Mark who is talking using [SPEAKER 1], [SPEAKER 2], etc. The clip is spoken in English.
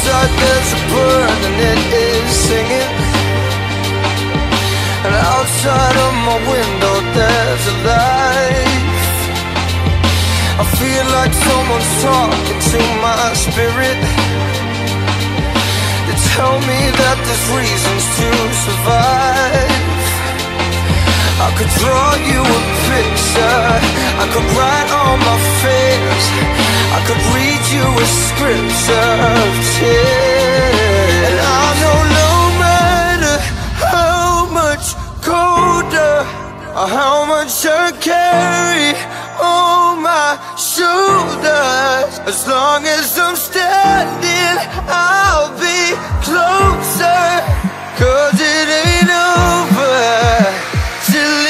[SPEAKER 1] outside there's a bird and it is singing, and outside of my window there's a life. I feel like someone's talking to my spirit. They tell me that there's reasons to survive. I could draw you a picture, I could write on my face, I could read you a scripture of tears. And I know no matter how much colder or how much I carry on my shoulders, as long as I'm standing, I'll be closer. 'Cause it ain't over till